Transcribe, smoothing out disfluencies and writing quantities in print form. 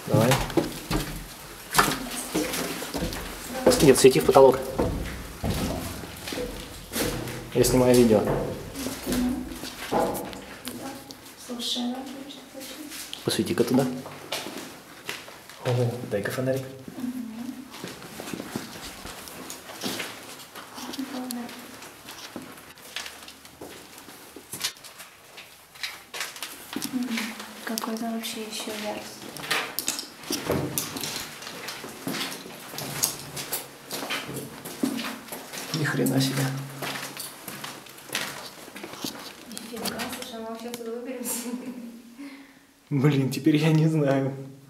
Давай. Нет, свети в потолок. Я снимаю видео. Посвети-ка туда. О, дай-ка фонарик. Какой там вообще еще яркий. Ни хрена себе. Нифига, слушай, мы вообще отсюда выберемся. Блин, теперь я не знаю.